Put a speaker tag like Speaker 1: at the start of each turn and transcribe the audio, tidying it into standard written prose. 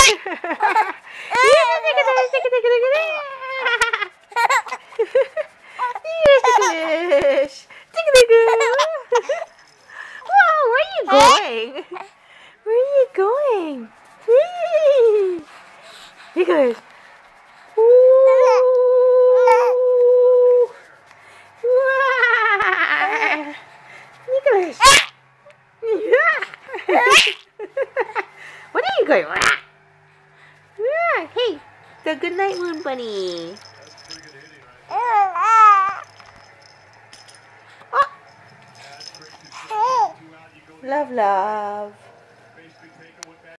Speaker 1: Wow, where are you going? Where are you going? Nicholas. Nicholas. What are you going? Hey, the good night moon bunny. Oh. Love, love.